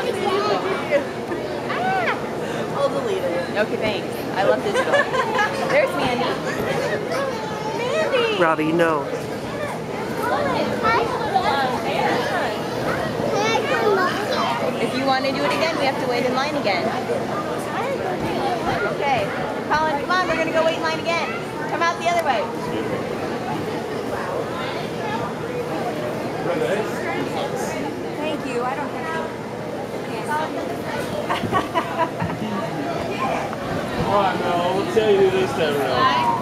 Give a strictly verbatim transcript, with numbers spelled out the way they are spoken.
I'll delete it. Okay, thanks. I love digital. There's Mandy. Mandy! Robbie, no. If you want to do it again, we have to wait in line again. Okay. Colin, come on, we're going to go wait in line again. Come out the other way. Thank you. I don't have All right, Mel, we'll tell you this time around.